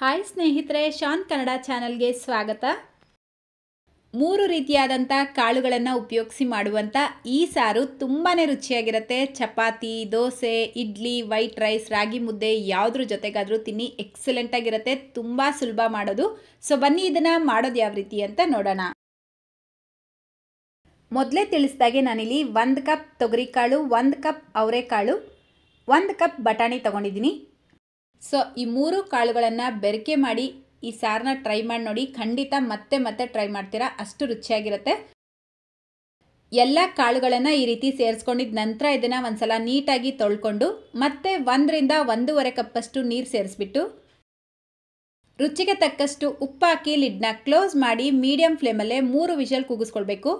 Hi ಸ್ನೇಹಿತರೆ, ಶಾನ್ ಕನ್ನಡ ಚಾನಲ್ಗೆ ಸ್ವಾಗತ. 3 ರೀತಿಯಾದಂಥ ಕಾಳುಗಳನ್ನು ಉಪಯೋಗಿಸಿ ಮಾಡುವಂಥ ಈ ಸಾರು ತುಂಬಾ ರುಚಿಯಾಗಿರುತ್ತೆ. ಚಪಾತಿ, ದೋಸೆ, ಇಡ್ಲಿ, ವೈಟ್ ರೈಸ್, ರಾಗಿ ಮುದ್ದೆ ಯಾವುದ್ರ ಜೊತೆಗಾದರೂ ತಿನ್ನಿ, ಎಕ್ಸಲೆಂಟ್ ಆಗಿರುತ್ತೆ. ತುಂಬ ಸುಲಭ ಮಾಡೋದು. ಸೊ ಬನ್ನಿ ಇದನ್ನು ಮಾಡೋದು ಯಾವ ರೀತಿ ಅಂತ ನೋಡೋಣ. ಮೊದಲೇ ತಿಳಿಸಿದಾಗೆ ನಾನಿಲ್ಲಿ 1 ಕಪ್ ತೊಗರಿಕಾಳು, 1 ಕಪ್ ಅವರೆಕಾಳು, 1 ಕಪ್ ಬಟಾಣಿ ತೊಗೊಂಡಿದ್ದೀನಿ. ಸೊ ಈ 3 ಕಾಳುಗಳನ್ನು ಬೆರಕೆ ಮಾಡಿ ಈ ಸಾರನ್ನ ಟ್ರೈ ಮಾಡಿ ನೋಡಿ. ಖಂಡಿತ ಮತ್ತೆ ಮತ್ತೆ ಟ್ರೈ ಮಾಡ್ತೀರಾ, ಅಷ್ಟು ರುಚಿಯಾಗಿರುತ್ತೆ. ಎಲ್ಲ ಕಾಳುಗಳನ್ನು ಈ ರೀತಿ ಸೇರಿಸ್ಕೊಂಡಿದ್ದ ನಂತರ ಇದನ್ನು ಒಂದ್ಸಲ ನೀಟಾಗಿ ತೊಳ್ಕೊಂಡು ಮತ್ತೆ 1 ರಿಂದ 1.5 ಕಪ್ಪಷ್ಟು ನೀರು ಸೇರಿಸ್ಬಿಟ್ಟು ರುಚಿಗೆ ತಕ್ಕಷ್ಟು ಉಪ್ಪು ಹಾಕಿ ಲಿಡ್ನ ಕ್ಲೋಸ್ ಮಾಡಿ ಮೀಡಿಯಂ ಫ್ಲೇಮಲ್ಲೇ 3 ವಿಷಲ್ ಕೂಗಿಸ್ಕೊಳ್ಬೇಕು.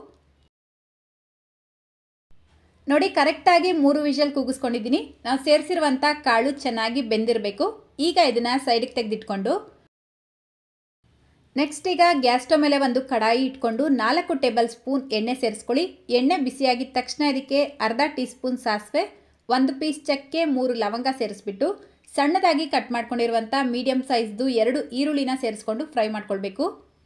ನೋಡಿ, ಕರೆಕ್ಟಾಗಿ 3 ವಿಷಲ್ ಕೂಗಿಸ್ಕೊಂಡಿದ್ದೀನಿ. ನಾವು ಸೇರಿಸಿರುವಂಥ ಕಾಳು ಚೆನ್ನಾಗಿ ಬೆಂದಿರಬೇಕು. ಈಗ ಇದನ್ನು ಸೈಡಿಗೆ ತೆಗೆದಿಟ್ಕೊಂಡು ನೆಕ್ಸ್ಟ್ ಈಗ ಗ್ಯಾಸ್ ಸ್ಟವ್ ಮೇಲೆ ಒಂದು ಕಡಾಯಿ ಇಟ್ಕೊಂಡು 4 ಟೇಬಲ್ ಸ್ಪೂನ್ ಎಣ್ಣೆ ಸೇರಿಸ್ಕೊಳ್ಳಿ. ಎಣ್ಣೆ ಬಿಸಿಯಾಗಿದ್ದ ತಕ್ಷಣ ಇದಕ್ಕೆ ಅರ್ಧ ಟೀ ಸ್ಪೂನ್ ಸಾಸಿವೆ, 1 ಪೀಸ್ ಚಕ್ಕೆ, 3 ಲವಂಗ ಸೇರಿಸ್ಬಿಟ್ಟು ಸಣ್ಣದಾಗಿ ಕಟ್ ಮಾಡ್ಕೊಂಡಿರುವಂಥ ಮೀಡಿಯಂ ಸೈಜ್ದು 2 ಈರುಳ್ಳಿನ ಸೇರಿಸ್ಕೊಂಡು ಫ್ರೈ ಮಾಡ್ಕೊಳ್ಬೇಕು.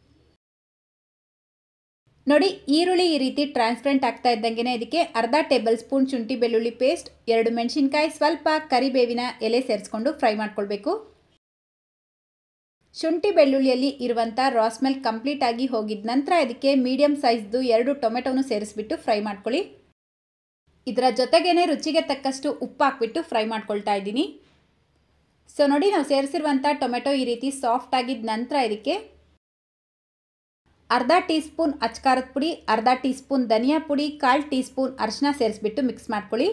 ನೋಡಿ, ಈರುಳ್ಳಿ ಈ ರೀತಿ ಟ್ರಾನ್ಸ್ಪರೆಂಟ್ ಆಗ್ತಾ ಇದ್ದಂಗೆ ಇದಕ್ಕೆ ಅರ್ಧ ಟೇಬಲ್ ಸ್ಪೂನ್ ಶುಂಠಿ ಬೆಳ್ಳುಳ್ಳಿ ಪೇಸ್ಟ್, 2 ಮೆಣಸಿನ್ಕಾಯಿ, ಸ್ವಲ್ಪ ಕರಿಬೇವಿನ ಎಲೆ ಸೇರಿಸ್ಕೊಂಡು ಫ್ರೈ ಮಾಡ್ಕೊಳ್ಬೇಕು. ಶುಂಠಿ ಬೆಳ್ಳುಳ್ಳಿಯಲ್ಲಿ ಇರುವಂಥ ರಾ ಸ್ಮೆಲ್ ಕಂಪ್ಲೀಟ್ ಆಗಿ ಹೋಗಿದ ನಂತರ ಇದಕ್ಕೆ ಮೀಡಿಯಂ ಸೈಜ್ದು 2 ಟೊಮೆಟೊನು ಸೇರಿಸ್ಬಿಟ್ಟು ಫ್ರೈ ಮಾಡ್ಕೊಳ್ಳಿ. ಇದರ ಜೊತೆಗೇನೆ ರುಚಿಗೆ ತಕ್ಕಷ್ಟು ಉಪ್ಪು ಹಾಕ್ಬಿಟ್ಟು ಫ್ರೈ ಮಾಡ್ಕೊಳ್ತಾ ಇದ್ದೀನಿ. ಸೊ ನೋಡಿ, ನಾವು ಸೇರಿಸಿರುವಂಥ ಟೊಮೆಟೊ ಈ ರೀತಿ ಸಾಫ್ಟ್ ಆಗಿದ್ದ ನಂತರ ಇದಕ್ಕೆ ಅರ್ಧ ಟೀ ಸ್ಪೂನ್ ಅಚ್ಕಾರದ ಪುಡಿ, ಅರ್ಧ ಟೀ ಸ್ಪೂನ್ ಧನಿಯಾ ಪುಡಿ, 1/4 ಟೀ ಸ್ಪೂನ್ ಅರಿಶಿನ ಸೇರಿಸ್ಬಿಟ್ಟು ಮಿಕ್ಸ್ ಮಾಡ್ಕೊಳ್ಳಿ.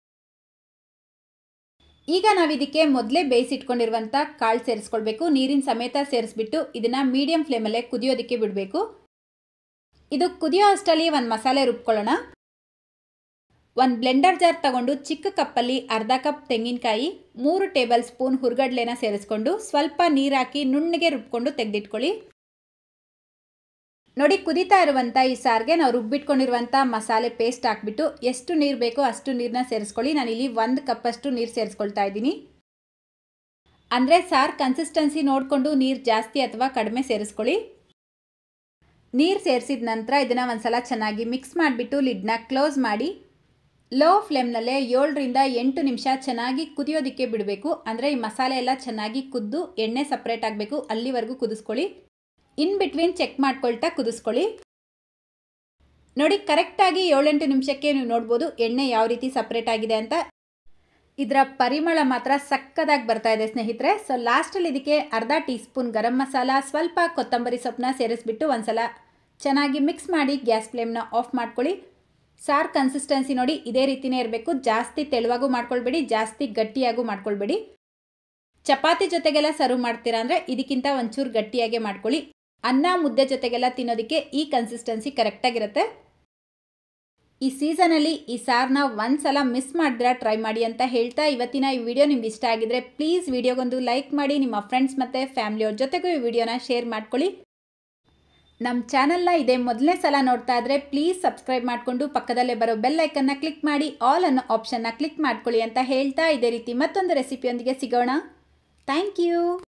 ಈಗ ನಾವು ಇದಕ್ಕೆ ಮೊದಲೇ ಬೇಯಿಸಿಟ್ಕೊಂಡಿರುವಂಥ ಕಾಳು ಸೇರಿಸ್ಕೊಳ್ಬೇಕು. ನೀರಿನ ಸಮೇತ ಸೇರಿಸ್ಬಿಟ್ಟು ಇದನ್ನು ಮೀಡಿಯಂ ಫ್ಲೇಮಲ್ಲೇ ಕುದಿಯೋದಕ್ಕೆ ಬಿಡಬೇಕು. ಇದು ಕುದಿಯೋ ಅಷ್ಟರಲ್ಲಿ ಒಂದು ಮಸಾಲೆ ರುಬ್ಕೊಳ್ಳೋಣ. 1 ಬ್ಲೆಂಡರ್ ಜಾರ್ ತಗೊಂಡು ಚಿಕ್ಕ ಕಪ್ಪಲ್ಲಿ ಅರ್ಧ ಕಪ್ ತೆಂಗಿನಕಾಯಿ, 3 ಟೇಬಲ್ ಸ್ಪೂನ್ ಹುರ್ಗಡ್ಲೆನ ಸೇರಿಸ್ಕೊಂಡು ಸ್ವಲ್ಪ ನೀರು ಹಾಕಿ ನುಣ್ಣಗೆ ರುಬ್ಕೊಂಡು ತೆಗೆದಿಟ್ಕೊಳ್ಳಿ. ನೋಡಿ, ಕುದೀತಾ ಇರುವಂಥ ಈ ಸಾರಿಗೆ ನಾವು ರುಬ್ಬಿಟ್ಕೊಂಡಿರುವಂಥ ಮಸಾಲೆ ಪೇಸ್ಟ್ ಹಾಕ್ಬಿಟ್ಟು ಎಷ್ಟು ನೀರು ಬೇಕೋ ಅಷ್ಟು ನೀರನ್ನ ಸೇರಿಸ್ಕೊಳ್ಳಿ. ನಾನಿಲ್ಲಿ 1 ಕಪ್ಪಷ್ಟು ನೀರು ಸೇರಿಸ್ಕೊಳ್ತಾ ಇದ್ದೀನಿ. ಅಂದರೆ ಸಾರು ಕನ್ಸಿಸ್ಟೆನ್ಸಿ ನೋಡಿಕೊಂಡು ನೀರು ಜಾಸ್ತಿ ಅಥವಾ ಕಡಿಮೆ ಸೇರಿಸ್ಕೊಳ್ಳಿ. ನೀರು ಸೇರಿಸಿದ ನಂತರ ಇದನ್ನು ಒಂದ್ಸಲ ಚೆನ್ನಾಗಿ ಮಿಕ್ಸ್ ಮಾಡಿಬಿಟ್ಟು ಲಿಡ್ನ ಕ್ಲೋಸ್ ಮಾಡಿ ಲೋ ಫ್ಲೇಮ್ನಲ್ಲೇ 7 ರಿಂದ 8 ನಿಮಿಷ ಚೆನ್ನಾಗಿ ಕುದಿಯೋದಕ್ಕೆ ಬಿಡಬೇಕು. ಅಂದರೆ ಈ ಮಸಾಲೆ ಎಲ್ಲ ಚೆನ್ನಾಗಿ ಕುದ್ದು ಎಣ್ಣೆ ಸಪ್ರೇಟ್ ಆಗಬೇಕು, ಅಲ್ಲಿವರೆಗೂ ಕುದಿಸ್ಕೊಳ್ಳಿ. ಇನ್ ಬಿಟ್ವೀನ್ ಚೆಕ್ ಮಾಡ್ಕೊಳ್ತಾ ಕುದಿಸ್ಕೊಳ್ಳಿ. ನೋಡಿ, ಕರೆಕ್ಟಾಗಿ 7-8 ನಿಮಿಷಕ್ಕೆ ನೀವು ನೋಡ್ಬೋದು ಎಣ್ಣೆ ಯಾವ ರೀತಿ ಸಪ್ರೇಟ್ ಆಗಿದೆ ಅಂತ. ಇದರ ಪರಿಮಳ ಮಾತ್ರ ಸಕ್ಕದಾಗಿ ಬರ್ತಾ ಇದೆ ಸ್ನೇಹಿತರೆ. ಸೊ ಲಾಸ್ಟಲ್ಲಿ ಇದಕ್ಕೆ ಅರ್ಧ ಟೀ ಸ್ಪೂನ್ ಗರಂ ಮಸಾಲ, ಸ್ವಲ್ಪ ಕೊತ್ತಂಬರಿ ಸೊಪ್ಪನ್ನ ಸೇರಿಸ್ಬಿಟ್ಟು ಒಂದ್ಸಲ ಚೆನ್ನಾಗಿ ಮಿಕ್ಸ್ ಮಾಡಿ ಗ್ಯಾಸ್ ಫ್ಲೇಮ್ನ ಆಫ್ ಮಾಡ್ಕೊಳ್ಳಿ. ಸಾರು ಕನ್ಸಿಸ್ಟೆನ್ಸಿ ನೋಡಿ ಇದೇ ರೀತಿನೇ ಇರಬೇಕು. ಜಾಸ್ತಿ ತೆಳುವಾಗೂ ಮಾಡ್ಕೊಳ್ಬೇಡಿ, ಜಾಸ್ತಿ ಗಟ್ಟಿಯಾಗೂ ಮಾಡ್ಕೊಳ್ಬೇಡಿ. ಚಪಾತಿ ಜೊತೆಗೆಲ್ಲ ಸರ್ವ್ ಮಾಡ್ತೀರಾ ಅಂದರೆ ಇದಕ್ಕಿಂತ ಒಂಚೂರು ಗಟ್ಟಿಯಾಗೆ ಮಾಡ್ಕೊಳ್ಳಿ. ಅನ್ನ ಮುದ್ದೆ ಜೊತೆಗೆಲ್ಲ ತಿನ್ನೋದಕ್ಕೆ ಈ ಕನ್ಸಿಸ್ಟೆನ್ಸಿ ಕರೆಕ್ಟಾಗಿರುತ್ತೆ. ಈ ಸೀಸನಲ್ಲಿ ಈ ಸಾರನ್ನ ಒಂದ್ಸಲ ಮಿಸ್ ಮಾಡಿದ್ರೆ ಟ್ರೈ ಮಾಡಿ ಅಂತ ಹೇಳ್ತಾ ಇವತ್ತಿನ ಈ ವಿಡಿಯೋ ನಿಮ್ಗೆ ಇಷ್ಟ ಆಗಿದ್ರೆ ಪ್ಲೀಸ್ ವಿಡಿಯೋಗೊಂದು ಲೈಕ್ ಮಾಡಿ, ನಿಮ್ಮ ಫ್ರೆಂಡ್ಸ್ ಮತ್ತು ಫ್ಯಾಮಿಲಿಯವ್ರ ಜೊತೆಗೂ ಈ ವಿಡಿಯೋನ ಶೇರ್ ಮಾಡ್ಕೊಳ್ಳಿ. ನಮ್ಮ ಚಾನಲ್ನ ಇದೇ ಮೊದಲನೇ ಸಲ ನೋಡ್ತಾ ಇದ್ರೆ ಪ್ಲೀಸ್ ಸಬ್ಸ್ಕ್ರೈಬ್ ಮಾಡಿಕೊಂಡು ಪಕ್ಕದಲ್ಲೇ ಬರೋ ಬೆಲ್ ಐಕನ್ನ ಕ್ಲಿಕ್ ಮಾಡಿ ಆಲ್ ಅನ್ನೋ ಆಪ್ಷನ್ನ ಕ್ಲಿಕ್ ಮಾಡ್ಕೊಳ್ಳಿ ಅಂತ ಹೇಳ್ತಾ ಇದೇ ರೀತಿ ಮತ್ತೊಂದು ರೆಸಿಪಿಯೊಂದಿಗೆ ಸಿಗೋಣ. Thank you.